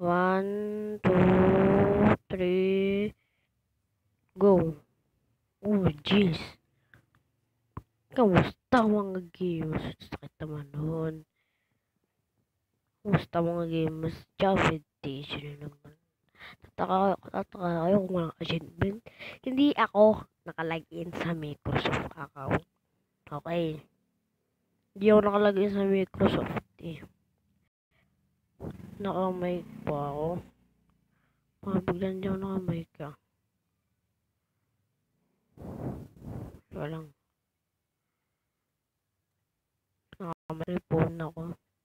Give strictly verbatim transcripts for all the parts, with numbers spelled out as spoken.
One, two, three, go. Oh, jeez. Kamusta mga games? Sakit naman nun. Kamusta mga games? Job meditation naman. Tataka, tataka kayo kung walang achievement. Hindi ako nakalagin sa Microsoft account. Okay. Hindi ako nakalagin sa Microsoft eh. Nakamike pa ako. Mga biglang di ako nakamike ka. Walang. Nakamike phone ako.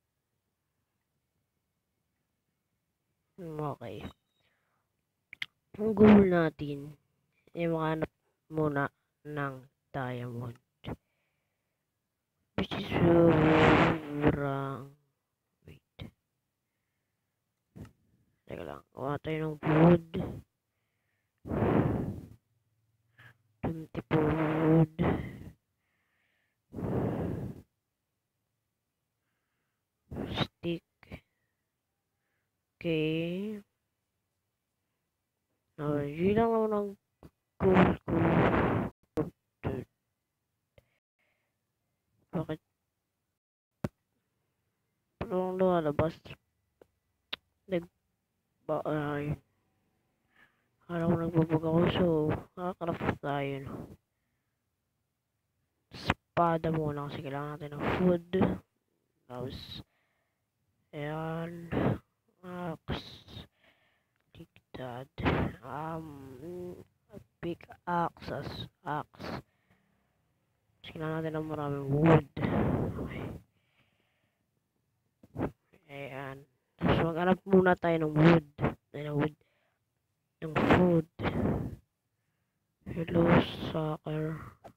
Okay. Ang goal natin ay makahanap muna ng diamond. Which is sobrang... Wait. Teka lang. Kuha tayo ng wood. twenty-four wood. Stick. Okay. Oh, yun lang naman ang goal ko. Bakit? Parang lumalabas. Nag... Ba... Ay... Alam ko nagbabag ako, so... Nakaka-craft tayo, no? Espada muna kasi kailangan natin ng food. Tapos... Ayan... Axe... Ligtad... Um... Pickaxe... Axe... Kailangan natin ng maraming wood. Okay. Ayan. Tapos maghanap muna tayo ng wood. Ng wood. Ng food. Hello, soccer.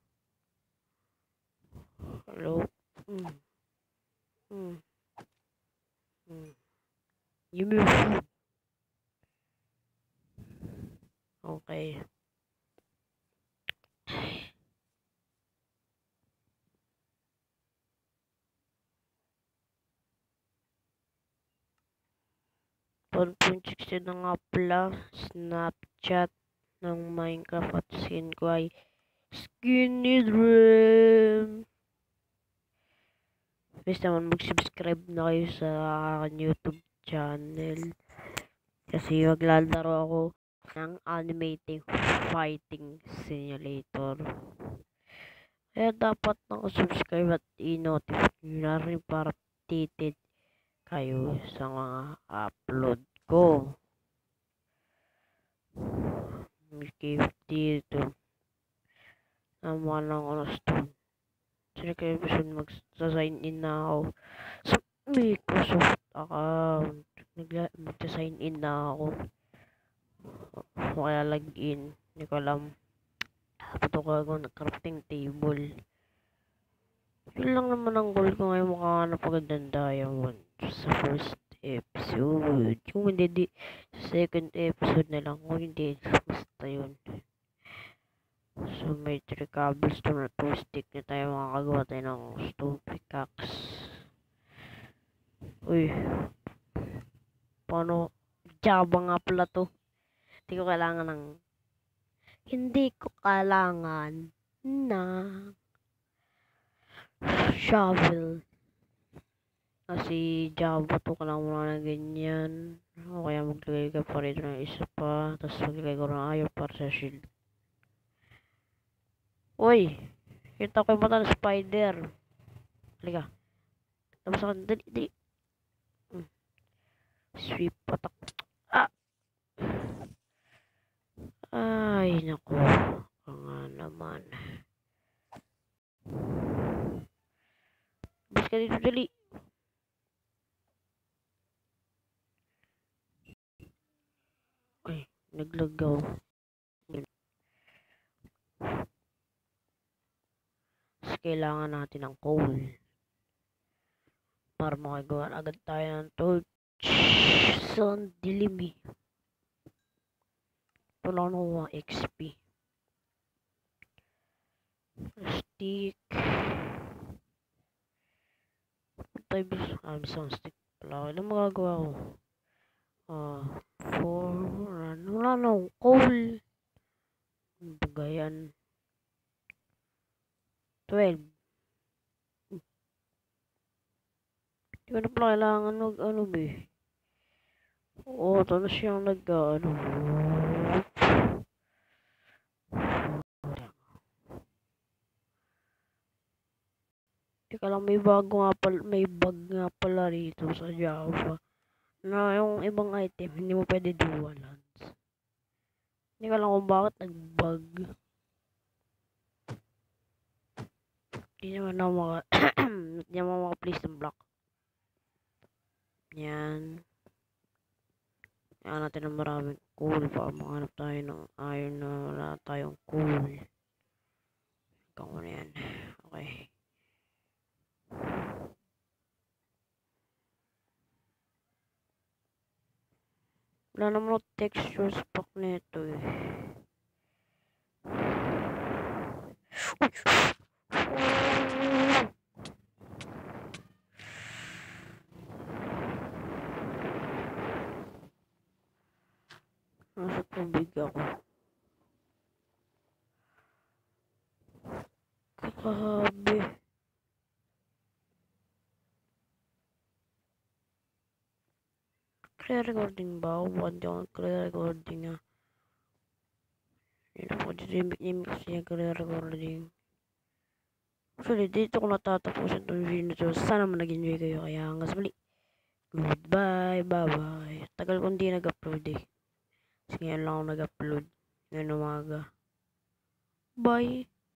Hello. Mm. Mm. Mm. Give me food. Okay. one point sixteen na nga pala, Snapchat ng Minecraft at skin ko ay Skinny Dream. Please naman mag-subscribe na kayo sa aking YouTube channel kasi maglalaro ako ng animating fighting simulator. Kaya dapat naka-subscribe at i-notify nyo na rin para updated kayo sa mga upload ko. Give dito. Naman lang ako na stone. Sino kayo gusto mag-sign in na ako sa Microsoft account. Mag-sign in na ako. O kaya login. Hindi ko alam. Dapat ako gagawa ng crafting table. Yun lang naman ang goal ko ngayon, makahanap agad ng diamond sa first episode. Kung hindi, di, sa second episode na lang. Kung hindi, basta yun. So, may three cobblestone na two stick na tayo, makakagawa tayo ng stone pickaxe. Uy. Paano? Java nga pala to. Hindi ko kailangan ng... Hindi ko kailangan na... shovel. Kasi Java to, kailangan mo na ganyan. O kaya maglagay ka pa rito ng isa pa. Tapos maglagay ko ng ayaw para sa shield. Uy! Kita ko yung mata ng spider. Halika. Tapos ako, dali, dali. Hmm. Sweep patak. Ah! Ay, naku. Nga naman. Bus ka dito, dali. Ay, naglagaw. Tapos kailangan natin ng coal. Para makagawa agad tayo ng torch. Son, dilim eh. Wala na ako X P. Stick. Tayo bis. Ah, bisang stick pala. Ilang magagawa ko? Ah, four, ano, wala na akong coal. Bagayan. twelve. Hindi ko na pala kailangan mag, ano, be. Oo, ito na siyang nag, ano. Teka lang, may bago nga pala, may bug nga pala rito sa Java. Na yung ibang item, hindi mo pwede dual lands. Hindi ko alam kung bakit nag-bug. Hindi naman ako maka, hindi naman maka-place ng block. Yan. Yan natin ng maraming coal para makahanap tayo ng iron na wala tayong coal. Ikaw mo na yan. Okay. Wala naman yung textures pack nito eh. Nasa tubig ako. Kakahabi. Clear recording ba? Hindi ako clear recording ah. Hindi na ako dito kasi yung clear recording. Actually, dito ko natatapusin itong video nito. Sana man nag-enjoy kayo. Kaya hanggang sa muli. Goodbye. Bye-bye. Tagal ko hindi nag-upload eh. Kasi ngayon lang ako nag-upload. Ngayon umaga. Bye.